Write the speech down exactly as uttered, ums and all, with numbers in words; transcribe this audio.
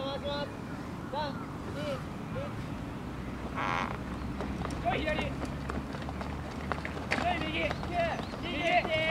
回します。さん、に、いち。 来い左。左右。右。右。